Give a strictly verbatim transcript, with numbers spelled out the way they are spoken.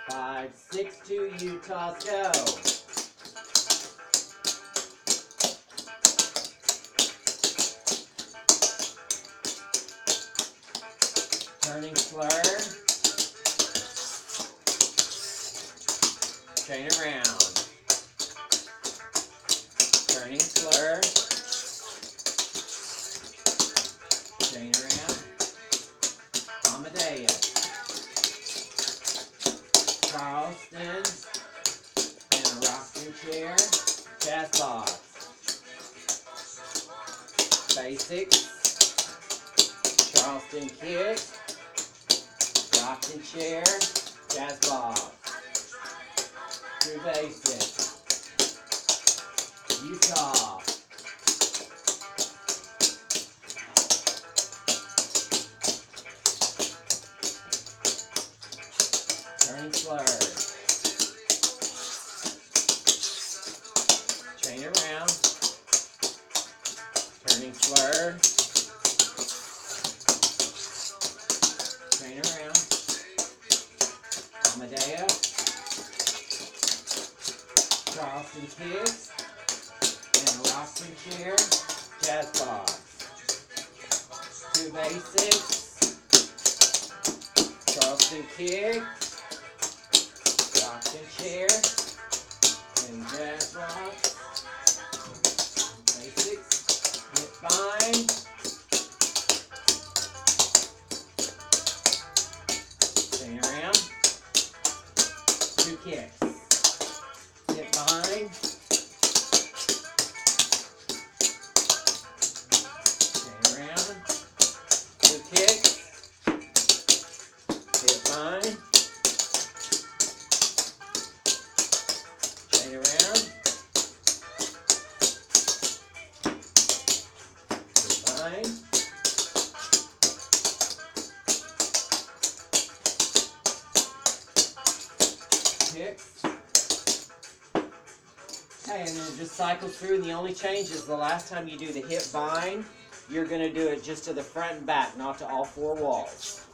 Five, six, two, Utah, go. Turning slur. Chain around. Turning slur. Chain around. Amadeus. Charleston. And a rocking chair. Jazz box. Basics. Charleston kick. Rocking chair. Jazz box. Two basics. Utah. Turning slur. Chain around. Turning slur. Chain around. Amadeus. Charleston kicks. And a rocking chair. Jazz box. Two basics. Charleston kick. Rocking chair. And jazz box. Basics. Hit bind. Chain around. Two kicks. Hit bind. Chain around. Two kicks. Hit bind. Chain around. Hit bind. Kicks. Okay, and then it just cycles through, and the only change is the last time you do the hip bind, you're going to do it just to the front and back, not to all four walls.